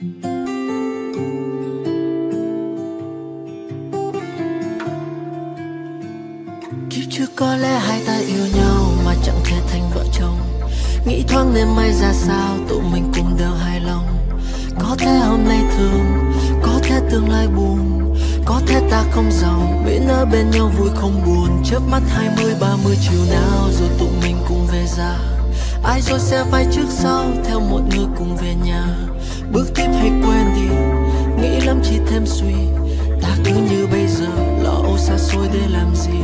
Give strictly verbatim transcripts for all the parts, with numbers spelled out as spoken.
Kiếp trước có lẽ hai ta yêu nhau mà chẳng thể thành vợ chồng. Nghĩ thoáng đêm mai ra sao tụi mình cùng đều hài lòng. Có thể hôm nay thương, có thể tương lai buồn, có thể ta không giàu, miễn ở bên nhau vui không buồn. Chớp mắt hai mươi ba mươi chiều nào rồi tụi mình cùng về già. Ai rồi sẽ phải trước sau theo một người cùng về nhà. Bước tiếp hay quên đi, nghĩ lắm chỉ thêm suy. Ta cứ như bây giờ lo âu xa xôi để làm gì.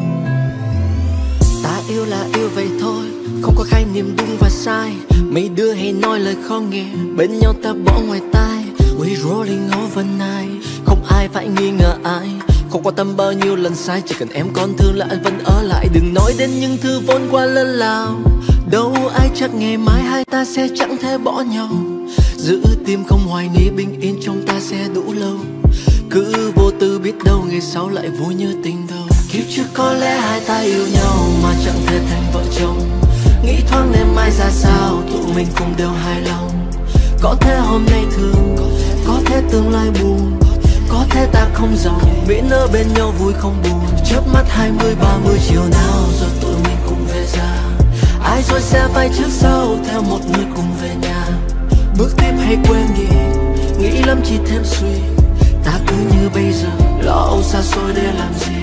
Ta yêu là yêu vậy thôi, không có khái niệm đúng và sai. Mấy đứa hay nói lời khó nghe, bên nhau ta bỏ ngoài tai. We rolling overnight, không ai phải nghi ngờ ai. Không quan tâm bao nhiêu lần sai, chỉ cần em còn thương là anh vẫn ở lại. Đừng nói đến những thứ vốn qua lớn lao. Đâu ai chắc ngày mai hai ta sẽ chẳng thể bỏ nhau. Giữ tim không hoài nghi, bình yên trong ta sẽ đủ lâu. Cứ vô tư biết đâu ngày sau lại vui như tình đầu. Kiếp trước có lẽ hai ta yêu nhau mà chẳng thể thành vợ chồng. Nghĩ thoáng đêm mai ra sao tụi mình cùng đều hài lòng. Có thể hôm nay thương, có thể tương lai buồn, có thể ta không giàu, miễn ở bên nhau vui không buồn. Chớp mắt hai mươi ba mươi chiều nào rồi tụi mình cùng về già. Ai rồi sẽ phải trước sau theo một người cùng về nhà. Bước tiếp hay quên đi, nghĩ lắm chỉ thêm suy. Ta cứ như bây giờ lo âu xa xôi để làm gì.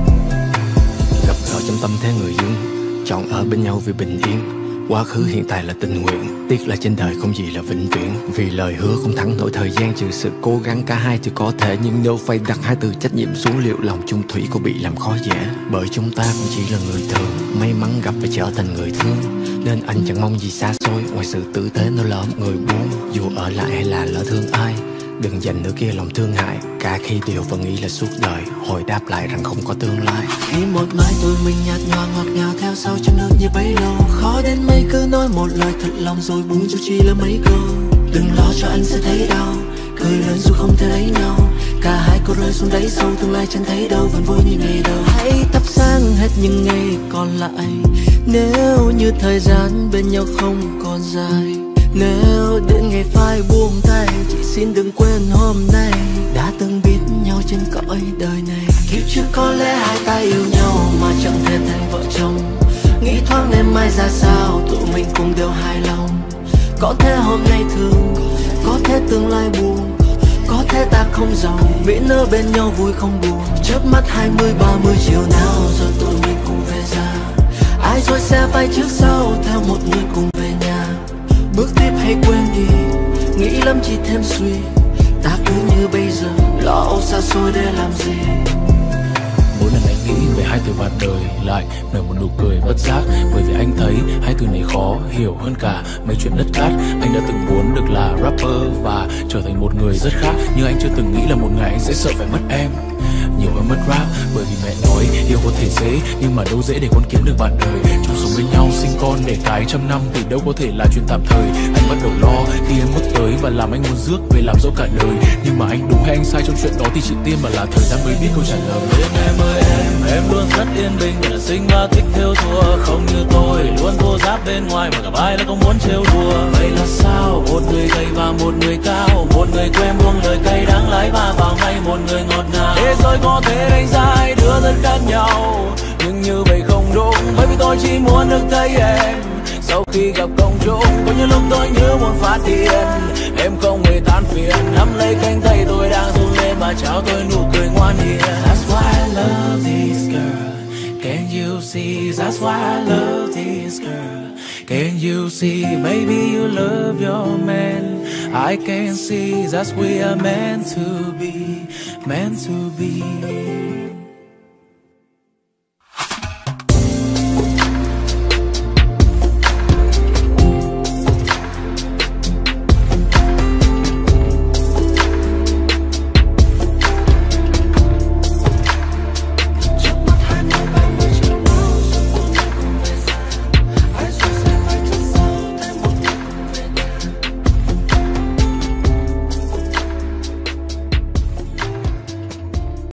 Gặp gỡ trong tâm thế người dưng, chọn ở bên nhau vì bình yên. Quá khứ hiện tại là tình nguyện, tiếc là trên đời không gì là vĩnh viễn. Vì lời hứa không thắng nổi thời gian, trừ sự cố gắng cả hai thì có thể. Nhưng đâu phải đặt hai từ trách nhiệm xuống, liệu lòng chung thủy có bị làm khó dễ. Bởi chúng ta cũng chỉ là người thường, may mắn gặp và trở thành người thương. Nên anh chẳng mong gì xa xôi, ngoài sự tử tế nó lỡ người buông. Dù ở lại hay là lỡ thương ai, đừng dành nửa kia lòng thương hại. Cả khi điều vẫn nghĩ là suốt đời, hồi đáp lại rằng không có tương lai. Khi một mai tụi mình nhạt nhòa ngọt ngào theo sau trong nước như bấy lâu. Khó đến mấy cứ nói một lời thật lòng rồi buông dù chỉ là mấy câu. Đừng lo cho anh sẽ thấy đau, cười lớn dù không thể lấy nhau. Cả hai có rơi xuống đáy sâu, tương lai chẳng thấy đâu, vẫn vui như ngày đầu. Hãy thắp sáng hết những ngày còn lại, nếu như thời gian bên nhau không còn dài. Nếu đến ngày phai buông tay, chỉ xin đừng quên hôm nay đã từng biết nhau trên cõi đời này. Kiếp trước có lẽ hai ta yêu nhau mà chẳng thể thành vợ chồng. Nghĩ thoáng đêm mai ra sao tụi mình cùng đều hài lòng. Có thể hôm nay thương, có thể tương lai buồn, có thể ta không giàu, miễn ở bên nhau vui không buồn. Chớp mắt hai mươi ba mươi chiều nào rồi tụi mình cùng về già. Ai rồi sẽ phải trước sau theo một người cùng về nhà. Bước tiếp hay quên đi, nghĩ lắm chỉ thêm suy. Ta cứ như bây giờ lo âu xa xôi để làm gì. Mỗi lần anh nghĩ về hai từ bạn đời, lại nở một nụ cười bất giác. Bởi vì anh thấy hai từ này khó hiểu hơn cả mấy chuyện đất cát. Anh đã từng muốn được là rapper và trở thành một người rất khác, nhưng anh chưa từng nghĩ là một ngày anh sẽ sợ phải mất em nhiều hơn mất rap. Bởi vì mẹ nói yêu có thể dễ, nhưng mà đâu dễ để con kiếm được bạn đời. Chung sống bên nhau sinh con để cái trăm năm thì đâu có thể là chuyện tạm thời. Anh bắt đầu lo khi em bước tới và làm anh muốn rước về làm dỗ cả đời. Nhưng mà anh đúng hay anh sai trong chuyện đó thì chỉ tiên mà là thời gian mới biết câu trả lời. Em ơi em, em luôn rất yên bình, là sinh và thích theo thua. Không như tôi luôn thô giáp bên ngoài mà gặp ai là không muốn trêu đùa. Vậy là sao một người gầy và một người cao, một người quen buông lời cay đắng lái và vào ngay một người ngọt ngào. Thế giới có thể đánh giá hai đứa rất khác nhau, nhưng như vậy không đúng, bởi vì tôi chỉ muốn được thấy em. Sau khi gặp công chúng, có những lúc tôi như muốn phát điên. Em không hề than phiền, nắm lấy cánh tay tôi đang run lên và trao tôi nụ cười ngoan hiền. That's why I love this girl. Can you see? That's why I love this girl. Can you see? Maybe you love your man. I can see that's we are meant to be, meant to be.